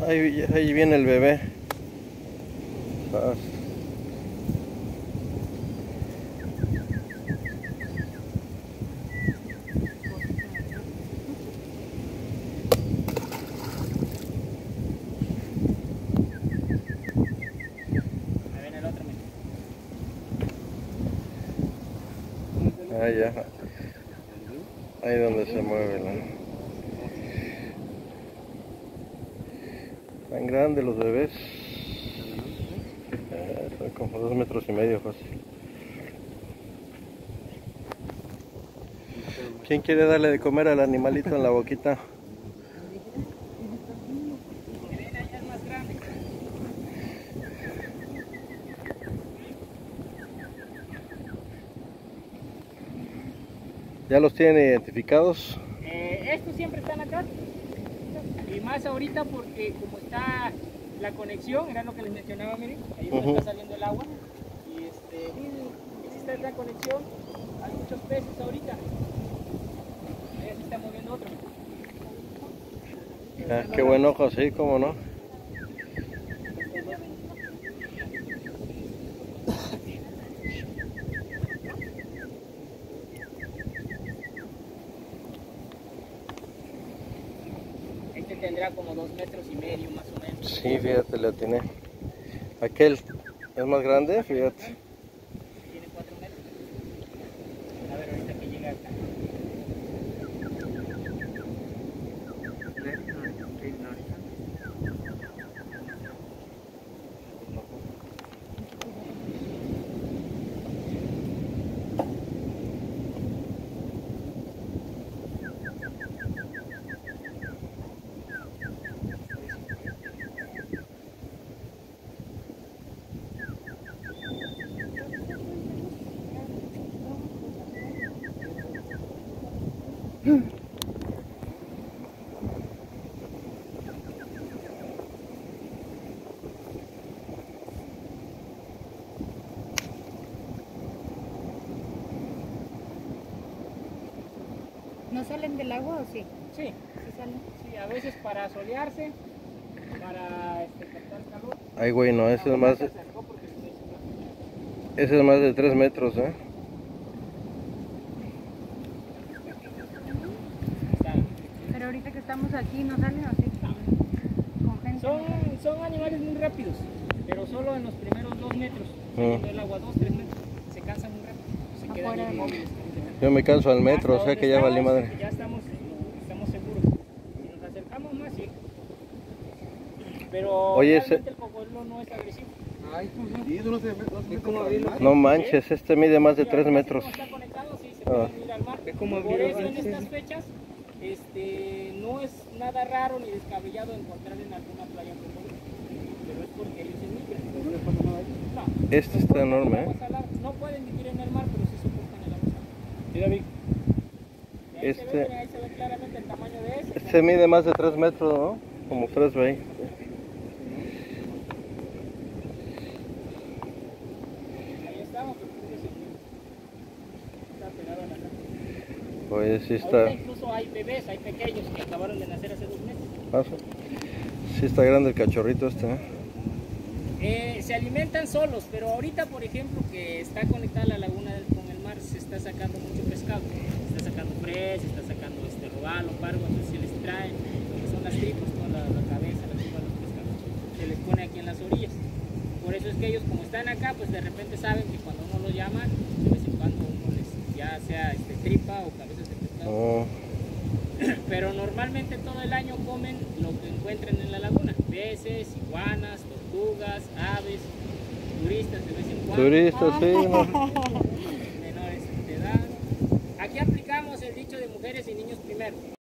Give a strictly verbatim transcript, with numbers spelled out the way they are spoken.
Ahí, ahí viene el bebé. Ah. Ahí viene el otro. Ah, ya. Ahí donde se mueve la... Tan grandes los bebés. Eh, son como dos metros y medio fácil. ¿Quién quiere darle de comer al animalito en la boquita? ¿Ya los tienen identificados? Eh, estos siempre están acá. Y más ahorita porque como está la conexión, era lo que les mencionaba, miren, ahí es donde Uh-huh. está saliendo el agua. Y este, existe esta conexión, hay muchos peces ahorita. Ahí se está moviendo otro. Ah, qué buen ojo, sí, cómo no. Este tendrá como dos metros y medio más o menos. Sí, fíjate, le atiné. Aquel es más grande, fíjate. Tiene cuatro metros. A ver ahorita que llega acá. ¿No salen del agua o sí? Sí, ¿Sí salen? sí, a veces para solearse, para este, captar calor. Ay, güey, no, ese es Ahorita más se de, acercó porque se me hizo una- ese es más de tres metros, ¿eh? Está. Pero ahorita que estamos aquí, ¿no salen o sí? Con gente. Son, son animales muy rápidos, pero solo en los primeros dos metros. Saliendo del agua, dos, tres metros. Se cansan muy rápido. Se quedan Afuera del inmóviles. Yo me canso al metro, Hasta o sea donde que ya valí estamos, madre. Ya estamos, estamos seguros. Si nos acercamos más, sí. Pero Oye, realmente ese- el cocodrilo no es agresivo. Ay, sí, eso no se ve, no se ve como abrirlo. No manches, este mide más de Sí, tres ahorita metros. sí, como está conectado, sí, se Ah. pueden ir al mar. Es como Por abrir eso los en brazos. estas fechas este, no es nada raro ni descabellado encontrar en alguna playa un cocodrilo. Pero es porque ellos emigran. No les pasa nada a ellos. No, Este está soportan el enorme, agua ¿eh? salada. No pueden vivir en el mar, pero sí soportan el agua salada. Mira, Vic. Ahí, se Este- ve, ahí se ve claramente el tamaño de ese. Este mide más de tres metros, ¿no? Como tres veinte. Ahí estamos, pero fíjese que está pegado a la cara. Pues sí Ahorita está... incluso hay bebés, hay pequeños que acabaron de nacer hace dos meses. ah, sí. Sí está grande el cachorrito este, ¿eh? Eh, se alimentan solos, pero ahorita, por ejemplo, que está conectada la laguna del- con el mar, se está sacando mucho pescado. Se está sacando fres, se está sacando este robalo, pargo, entonces se les trae, lo que son las tripas, toda la, la cabeza, la tripa de los pescados, se les pone aquí en las orillas. Por eso es que ellos, como están acá, pues de repente saben que cuando uno los llama, de vez en cuando uno les, ya sea este, tripa o cabezas de pescado. Oh, Pero normalmente todo el año comen lo que encuentren en la laguna: peces, iguanas, tortugas, aves, turistas de vez en cuando, turistas, sí, ¿no? menores de edad. Aquí aplicamos el dicho de mujeres y niños primero.